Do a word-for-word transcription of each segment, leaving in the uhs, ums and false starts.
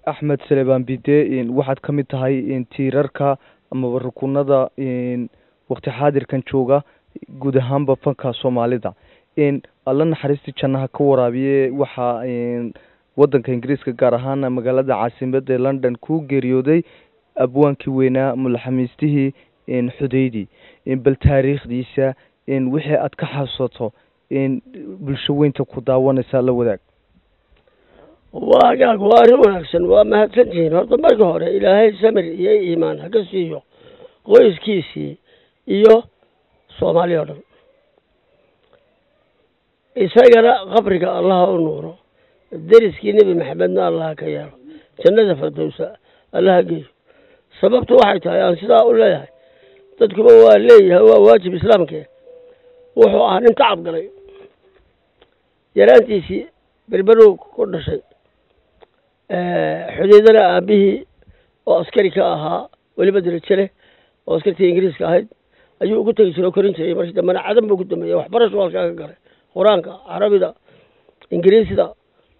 Axmed Saleebaan Bide waxaad ka mid tahay tiirarka ama rukunada waqti xaadirkan jooga guud ahaanba fanka Soomaalida in alla naxariisti jannaha ka waraabiye waxa wadanka Ingiriiska gaar ahaan magaalada caasimadda ee London ku geeriyooday abwaankii weynaa mulaxamiistihii in Xudaydi in bal taariikhdiisa in wixii aad ka xasuusato in bulsho weynta ku daawanaysa la wadaag واجاك وارون أحسن وما هتلجين هذا ما جهره إلى هاي سمر يا إيمان هكذا قويس كيسي إيوه صومالي أردن إسرائيل غفرك الله ونوره الدرس كي نبي محمدنا الله كياره جنة فردوسة الله جيش سببت واحد يا أنسدا ولا يا تذكر هو لي هو واجب إسلامك وهو أهل تعب قلي يرانتي سي بالبرو كل شيء حديدنا به وأسكري كأها واللي بدل الشله وأسكرتي إنجليز كهيد أيوة قلت لك شنو كرنت شيء مرشد ما أنا عدم بقول دم يوح برا سؤال كذا قرأ قرآن كا عربي دا إنجليزي دا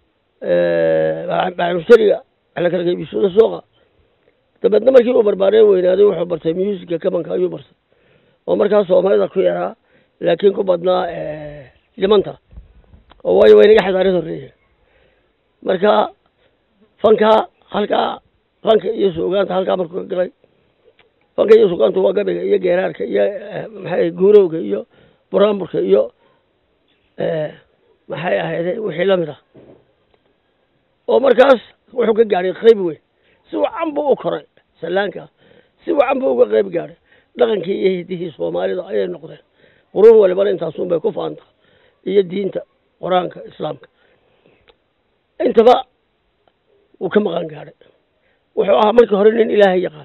بعد مشتري على كذا بيسود السوق تبدنا ما كيلو بربارين وين هذا وح برت ميوزك كمان كايو برت ومركز صومالي دا كويرها لكن كبدنا لمنطقة وواي وين يحد على ذريه مركا فانكا هلكا فانك يسوع كانت هلكا مركو قلي فانك يسوع كانت هو قبل يا جيرارك يا محي جوروك يا برامبرك يا محي هذا وحلمنا ومركز وحكي جاري خيبوي سوى عم بو أكره سلانكا سوى عم بو غيب جاري لكن كي يهديه صومالي ضايع أي نقطة قرون ولا بلين تصوم بكوف أنت هي الدين تا قرآنك إسلامك أنت بقى وكم غان قارئ وحوها ملك هرين إلهي قال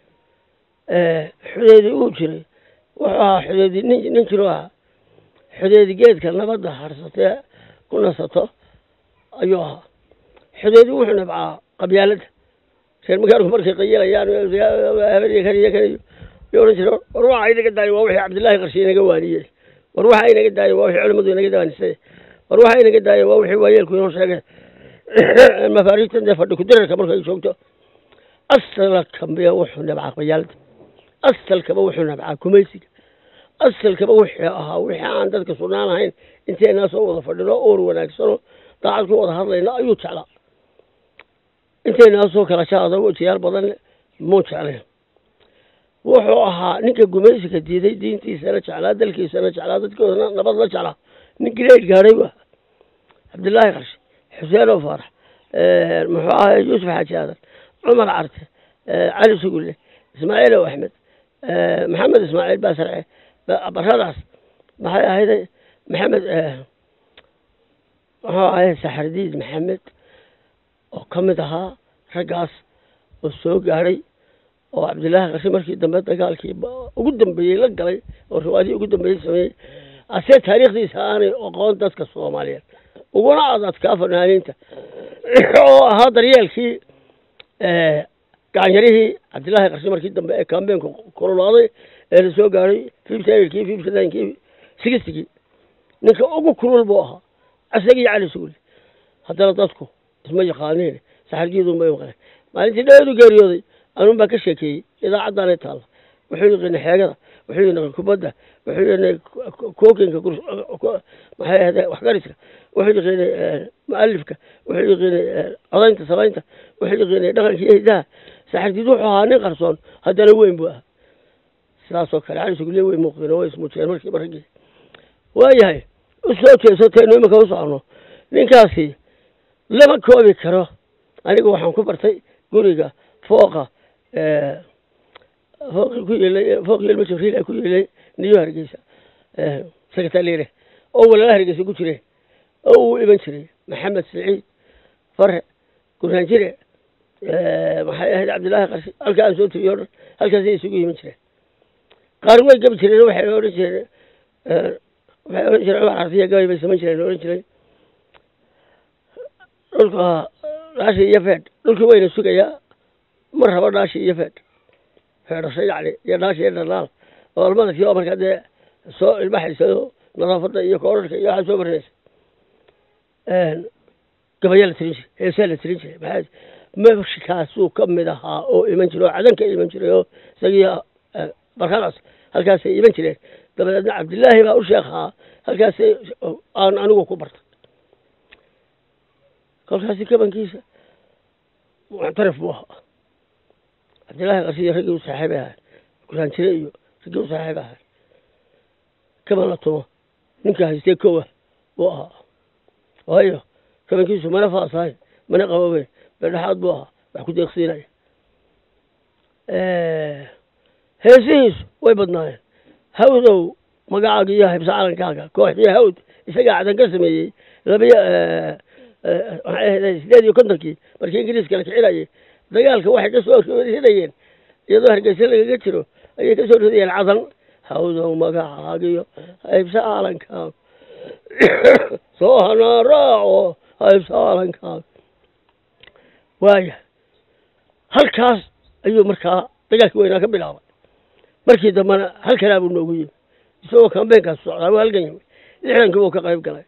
أه حديدي أوجري وحوها حديدي ننشروها حديدي جيد كان نبضها حرصتها كنا سطو أيوها حديدي وحنا بقى قبيالته شير مكانكم مركي قيلة يعني هبري كريه كريه يقولون شنو روح عينك الداي ووحي عبد الله قرشينا قوانيه وروح عينك الداي ووحي علم دينك داني سي وروح عينك الداي ووحي ويلك ينون شاقه المفاريس تندى فردو كدرك مركا يشوكتو أصل كم بيوحو نبعا قيالت أصل كبوحو نبعا كميسك أصل كبوحي أها وحي عندك صنان هين انتي ناس وضا فردو أور وناكسرو طاعتك وضا هرلينا أيو تعلا انتي ناس وكرا شاهده وتيال بدن موت عليهم wuxuu ahaa ninka gumaysiga diiday diintiisa la jeclaa dalkiisa la jeclaa dadkoodana nabad la jeclaa nin grade gaaray waa Abdullaahi Qarshi Xuseen oo Faarax ee muxuu ahaa Yuusuf Xaaji Aadan Umar Carte Ali Sugulle Ismaaciil oo Axmed ee Maxamed Ismaaciil Baasarce baradaas maxay ahayd Maxamed ee wuxuu ahaa Saxardiid Maxamed oo kamid ahaa ragaas oo soo gaaray oo Abdullaahi Qarshi markii dambe dagaalkii ugu dambeeyay la galay oo riwaayadii ugu dambeeyay sameeyay asee taariikhdiisa aanay aqoon dadka Soomaaliyeed uguna adadka fanaaniinta oo ahaa daryeelkii ee gaanyarihii Abdullaahi Qarshi markii dambe ee kaambeenku korolaaday ee la soo gaaray fifty-eight-kii fifty-nine-kii sixty-kii ninka ugu kulul buu ahaa asagii Cali Sugulle haddana dadku isma yaqaaneen saxarjiidu ma yaqaan maalintii dheedu geeriyooday أنا ما كشكي إذا عدنا يطلع وحين حاجة وحين كبدة وحين كوكين ككرس ما هذا وحكرتك وحين مؤلفك وحين أضينت صلينت وحين دخل شيء ده سحر تدوح هاني قرصون هذا لو وين بقى سلاسة كلام يقول لي وين مقدر هو اسمه شيء مالك برجع ويا هاي الصوت الصوت إنه ما كوصانه لينكاسي لما كوبي كره أنا جوا حن كبرتي قريقة فوقه فوق كل فوق المشرفين كل نيو هرجيسة سكتاليره أول لا هرجيسة كتيره أو ابن شري محمد سعيد فرح كنا نشري محمد عبد الله قرشي هل كان صوت يور هل كان زي سوقي من شري قارون قبل شري روح يور شري يور شري عرفية قوي بس من شري يور شري لك راشي يفعل لك وين السوق يا مرة ناشي يفد هذا شيء يعني يا ناشي يا نلال والله في يوم كذا سو البحر سو نظافة يكورك يا حسب الرئيس قبيلة تريش هي سهلة تريش بعد meeshkaasuu ka mid ahaa oo iman jiray oo cadan ka iman jiray oo isagii barkadaas halkaasay iman jireen dabadeedna cabdillaahi baa u sheekhaa halkaasay aan anigu ku bartay kolkaasi kabankiisa muctarif buu ahaa cabdillaahi qarsiyo raggii u saaxiib ahaa kulaan jire iyo raggii u saaxiib ahaa kaban la tumo ninka haystay kowa buu ahaa waayo kabankiisu mana faasahay mana qaboobeen bedhaxaad buu ahaa wax ku deeqsiinaya heesihiisu way badnaayeen hawdow magacaaga iyo hibsa calankaaga kooxdii hawd isagaa cadan ka sameeyey labiya sideed iyo kontonkii markii ingiriiska la kicinayay dagaalka waxay ka soo ridayeen iyadoo hargeysa lagaga jiro ayay ka soo ridayeen cadan hawdow magacaaga iyo hibsa calankaaga soo hanaa raaco hibsa calankaaga waaya halkaas ayuu markaa dagaalkii weynaa ka bilaabay markii dambena halkanaa buu noogu yimi isagoo kambeenkaas socdaa waa halgan yimi lixdankii buu ka qayb galay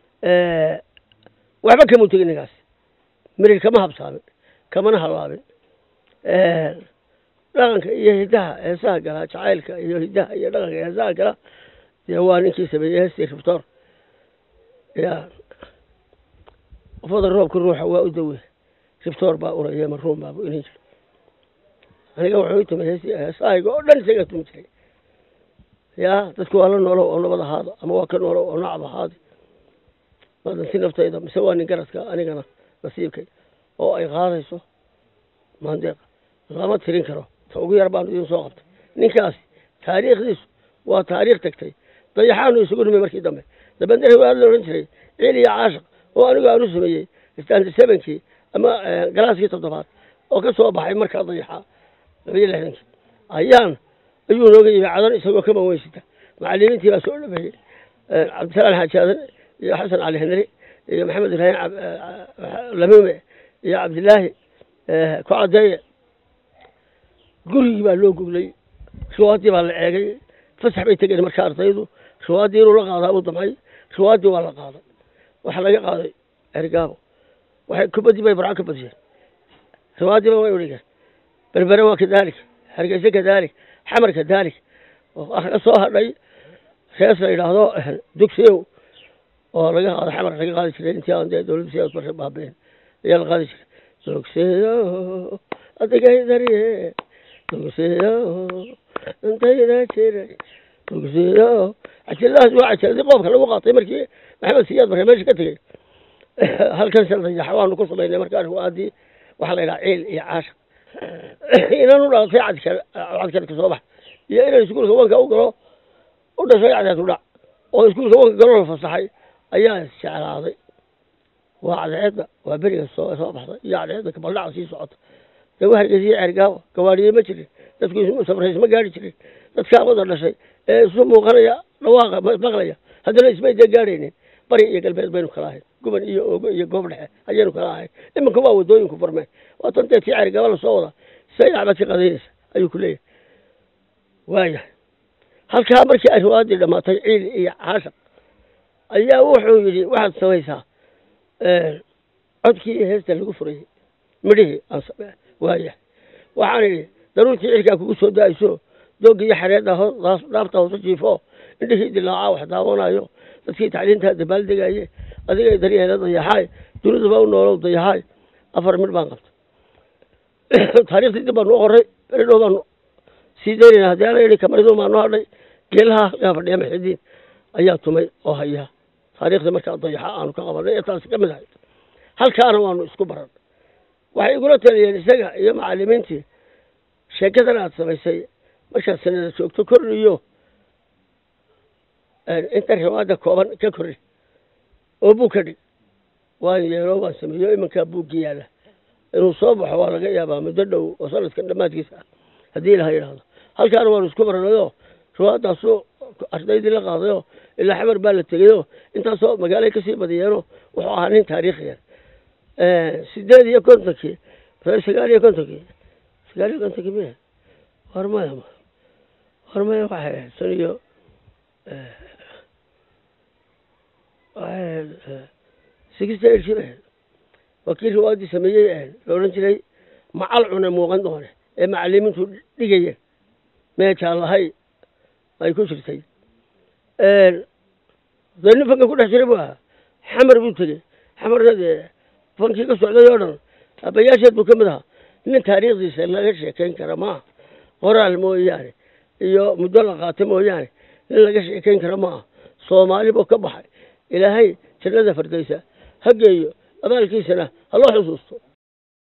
waxba kamuu tegin ninkaas mirir kama habsaamin kamana hallaabin dhaqanka iyo hidaha heesaha galaa jacaylka iyo hidaha iyo dhaqanka heesaha gala dee waa ninkii sameeyey heestii riftoor ya qofada roobka ruuxa waa u dawe riftoor baa uraya maruun baabu inin jiro aniga wuxuu tumay heesahayga oo dhan isaga tumi jiray ya dadku waa la noolow oo nabad ahaado ama waa ka noolow oo nacab ahaado maadanti naftayda mise waa nin garadka anigana nasiibkay oo ay qaadayso maandeeqa lama tirin karo ta ugu yar baanu idin soo qabtay ninkaasi taariikhdiisu waa taariikh tagtay dayaxaanu isugu nimay markii dambe dabandari waa la odhan jiray ciil iyo caashiq oo anigu aanu sameeyey istaanti sevenkii ama galaaskii toddobaad oo ka soo baxay markaa dayaxaa labiyo lixdankii ayaan ayuu nooga yimi cadan isagoo ka manweysita macallimiintii baa soo dhameeyey cabdisalaan xaaji aadan iyo xasan cali henri iyo maxamed ibraahim lamime iyo cabdillaahi ku cadeeye gurigii baa loo goglay riwaadii baa la eegay fasax bay tegeen markaa ardaydu riwaadii inuu la qaadaa u damcay riwaadii waa la qaaday waxaa laga qaaday ergaabo waxay kubadii bay barca ka badiyeen riwaadiiba way udhigeen berbere waa kadalik hargeysa kadalik xamar kadalik ka soo hadhay rees la yidhaahdo dugsiyow oo laga qaado xamar laga qaadi jiray intii aan dee dowladda siyaas barre baabeen ayaa la qaadi jiray dugsiyo adigay darye dugsiyo intayda jiray dugsiyo cajaladaas waa cajaladii qoobka lagu qaatay markii maxamed siyaad barre meesha ka tegey halkan shaldayaxa waanu ku samaynay markaa riwaadii waxaa la yidhaha ciil iyo caashaq inaan u dhalatay cadka cadkarka soo bax iyo inaan iskuulka wanka u galo u dhashay cadeed u dhac oo iskuulka wanka galo la fasaxay ayaa isjeclaaday waa cadeedda waa beriga soo soo baxday iyo cadeedda kabaldhaca sii socota dee waa hargeysiya ceergaabo gawaadhiye ma jirin dadku safrays ma gaari jirin dadkaa wada dhashay ee isu muuqanaya dhawaaqa maqlaya haddana ismay dee gaadhaynin bari iyo galbeed baynu kala ahayn guban iyo oogo iyo goob dhexe ayaynu kala ahayn iminka waa wadooyinku furmeen waa tan dee tii ceergaabo lasoo wadaa say acbaad ka qadaynaysa ayuu ku leeyahay waayahay halkaa markii ay riwaayadii dhamaatay ciil iyo caashaq ayaa wuxuu yidhi waxaad samaysaa codkii iyo heesta lagu furayey midhihii aan same waayahay waxaan idhi daruurtii cirkaa kugu soo da-ayso doogga iyo xareedda hoos dhaafta hoose jiifo indhihii dilaaca wax daawanayo dadkii tacliintaa dabaaldegaye adigay daryeela dayaxaay dunidaba u noolow dayaxaay afar midh baan qabtay taariikhdii dib baanu qoray beridhow baanu sii daynayna haddii ala yidhi kamaridu baanu hadhay geelaha yaa fadhiya maxidiin ayaa tumay oo haya taariikhdii markaa dayaxa aanu ka qabanay ee taasi ka mid ahayd halkaana waanu isku baran waxay igula taliyeen isaga iyo macallimiintii sheekadan aad samaysay markaad sanada joogto kordhiyo inta riwaayadda kooban ka korri oo buug ka dhig waan yeelo waan sameeyo iminkaa buuggi yaala inuu soo baxo waa laga yaabaa muddo dhow oo sanadkan dhammaadkiisa ah haddii ilaha yidhaahdo halkaana waanu isku baranayoo riwaayaddaasoo ardaydii la qaadayoo ilaa xamar baa la tegayoo intaasoo magaalay kasii badiyeenoo wuxuu ahaa nin taariikhiya sideed iyo kontonkii sagaal iyo kontonkii sagaal iyo kontonkii miya war maya war maya waxay ahayd san iyo sixty eight وكيل روادي سمية لو نجري مع العنا موغن دونه معلمين تدقيه ما شاء الله هاي هاي كل شيء ذن فنك كل حشربها حمر بنتي حمر هذا فنك كسر هذا يورن أبياشة بكملها إن تاريخ ذي سنة شيء كان كرماه قرا المو يعني iyo muddo la qaatay mooyaane in laga sheekeyn karo ma Soomaali boo ka baxay ilaahay jannada fardaysa hageeyo abaalkiisana ha loo xusuusto